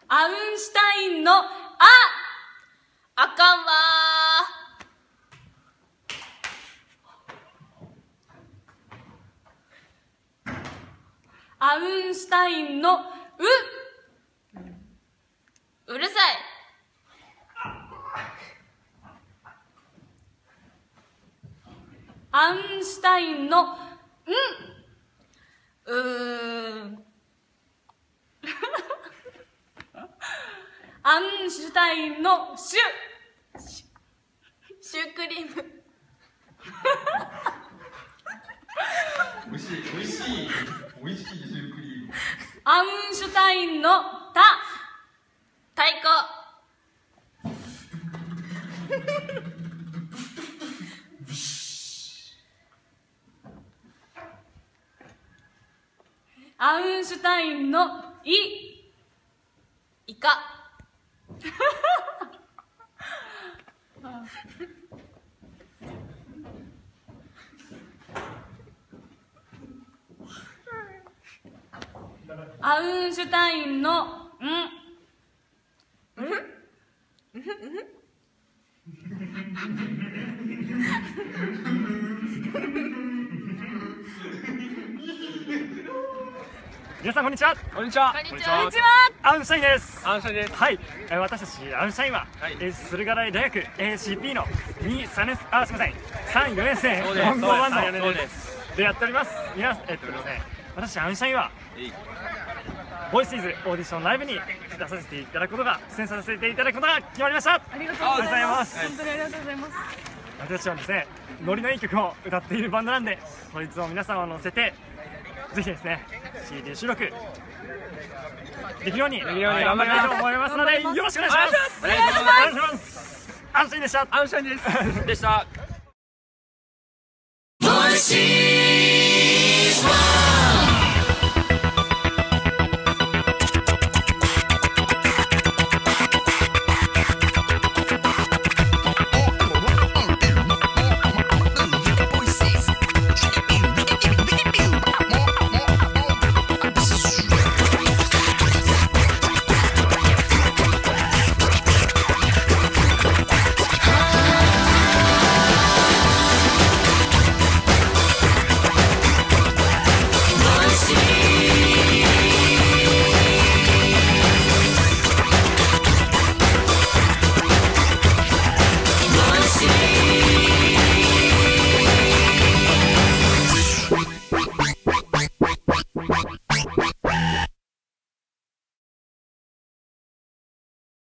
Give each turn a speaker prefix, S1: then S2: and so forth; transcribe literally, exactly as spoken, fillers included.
S1: アウンシュタインのああかんわー。アウンシュタインのううるさい。アウンシュタインのんうーんアウンシュタインのシュシュークリーム
S2: おいしいおいしいおいしいシュークリーム。
S1: アウンシュタインのた太鼓アウンシュタインのいイカアウンシュタインのん
S3: 皆さんこんにちは。
S4: こんにちは。
S1: こんにちは。
S3: アウンシュタインです。
S4: アウンシュタインです。
S3: はい、えー私たちアウンシュタインは、
S4: はい
S3: えー駿河台大学 エーシーピー のに、さんねんあすみませんさん、よねん生
S4: そうです
S3: 混合バンド
S4: そうですそう
S3: で
S4: です
S3: でやっております。皆さんえっとですね私アウンシュタインはボイスイズオーディションライブに出させていただくことが出演させていただくことが決まりました。
S1: ありがとうございます。
S3: あり
S1: 本当にありがとうございます。
S3: 私たちはですねノリのいい曲を歌っているバンドなんで、そいつを皆さんを乗せてぜひですね シーディー 収録できるように頑
S4: るように
S3: 張りたいと思いますので、よろしくお願いします。
S4: お願いします。
S3: お願いします。アウンシュタインでした。
S4: アウンシュタインです。でした。
S1: ボイシー